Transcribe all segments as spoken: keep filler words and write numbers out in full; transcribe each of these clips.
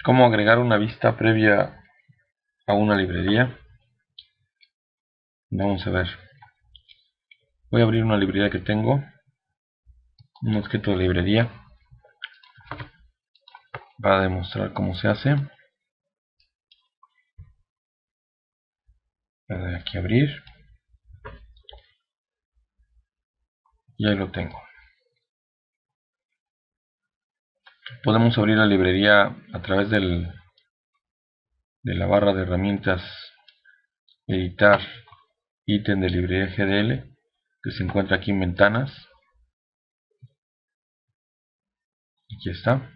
¿Cómo agregar una vista previa a una librería? Vamos a ver. Voy a abrir una librería que tengo, un objeto de librería, para demostrar cómo se hace. Voy a dar aquí a abrir y ahí lo tengo. Podemos abrir la librería a través del, de la barra de herramientas, editar ítem de librería G D L, que se encuentra aquí en ventanas. Aquí está.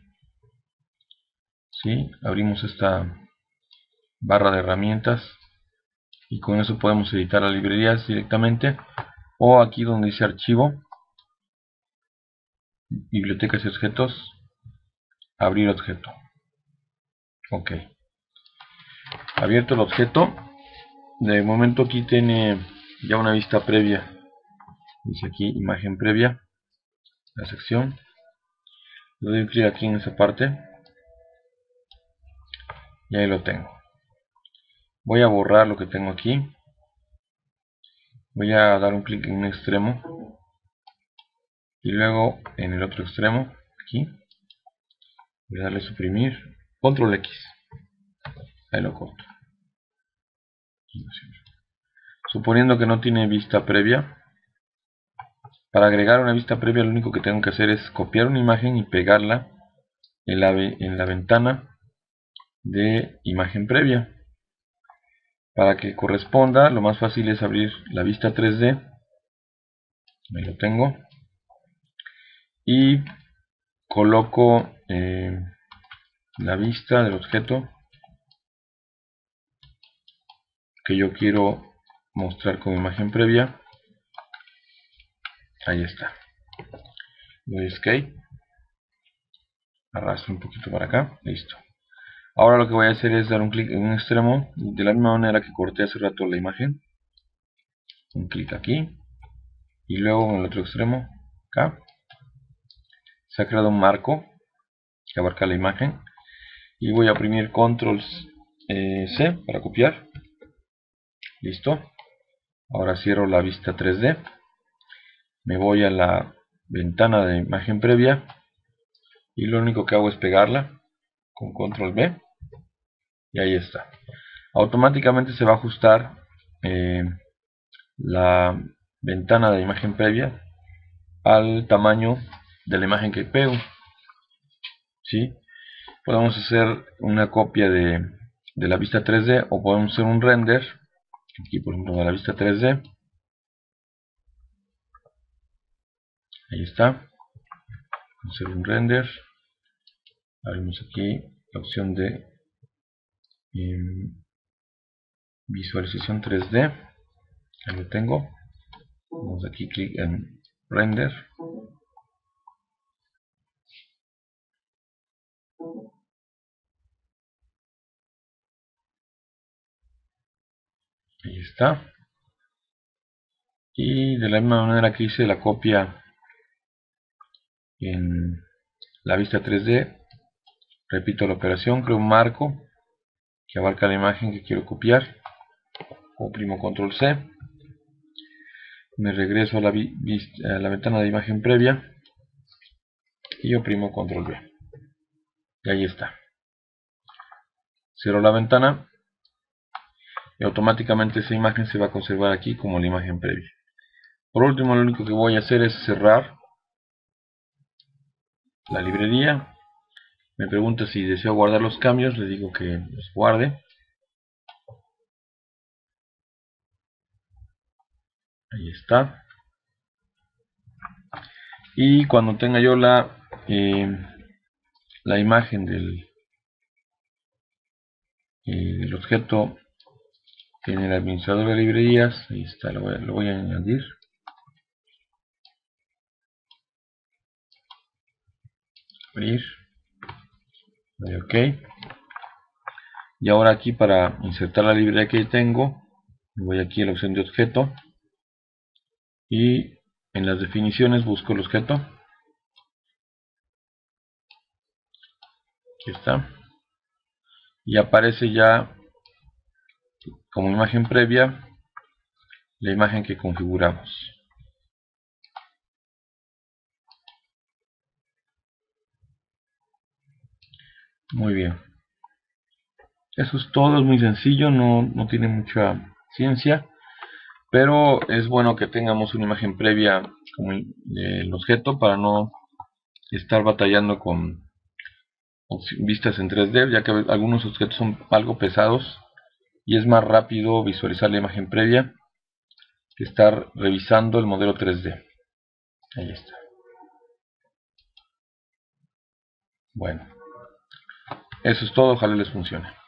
¿Sí? Abrimos esta barra de herramientas y con eso podemos editar las librerías directamente, o aquí donde dice archivo, bibliotecas y objetos, abrir objeto. Ok, abierto el objeto. De momento aquí tiene ya una vista previa, dice aquí imagen previa, la sección. Le doy clic aquí en esa parte y ahí lo tengo. Voy a borrar lo que tengo aquí. Voy a dar un clic en un extremo y luego en el otro extremo, aquí, voy a darle suprimir, control X, ahí lo corto. Suponiendo que no tiene vista previa, para agregar una vista previa lo único que tengo que hacer es copiar una imagen y pegarla en la, en la ventana de imagen previa. Para que corresponda, lo más fácil es abrir la vista tres D, ahí lo tengo, y coloco eh, la vista del objeto que yo quiero mostrar como imagen previa. Ahí está. Doy escape, arrastro un poquito para acá, listo. Ahora lo que voy a hacer es dar un clic en un extremo, de la misma manera que corté hace rato la imagen. Un clic aquí y luego en el otro extremo, acá. Se ha creado un marco que abarca la imagen y voy a oprimir control C para copiar. Listo. Ahora cierro la vista tres D, me voy a la ventana de imagen previa y lo único que hago es pegarla con control V y ahí está. Automáticamente se va a ajustar eh, la ventana de imagen previa al tamaño de la imagen que pego. ¿Sí? Podemos hacer una copia de, de la vista tres D o podemos hacer un render. Aquí por ejemplo de la vista tres D. Ahí está. Vamos a hacer un render. Abrimos aquí la opción de eh, visualización tres D. Ahí lo tengo. Vamos aquí clic en render. Ahí está. Y de la misma manera que hice la copia en la vista tres D, repito la operación, creo un marco que abarca la imagen que quiero copiar, oprimo control C, me regreso a la, a la ventana de imagen previa y oprimo control V. Y ahí está. Cierro la ventana y automáticamente esa imagen se va a conservar aquí como la imagen previa. Por último, lo único que voy a hacer es cerrar la librería. Me pregunta si deseo guardar los cambios, le digo que los guarde. Ahí está. Y cuando tenga yo la eh, la imagen del, eh, del objeto en el administrador de librerías, ahí está, lo voy, a, lo voy a añadir. Abrir. Doy OK. Y ahora aquí para insertar la librería que tengo, voy aquí a la opción de objeto y en las definiciones busco el objeto. Aquí está. y aparece ya como imagen previa la imagen que configuramos. Muy bien, eso es todo, es muy sencillo, no, no tiene mucha ciencia, pero es bueno que tengamos una imagen previa como el objeto para no estar batallando con vistas en tres D, ya que algunos objetos son algo pesados y es más rápido visualizar la imagen previa que estar revisando el modelo tres D. Ahí está. Bueno, eso es todo, ojalá les funcione.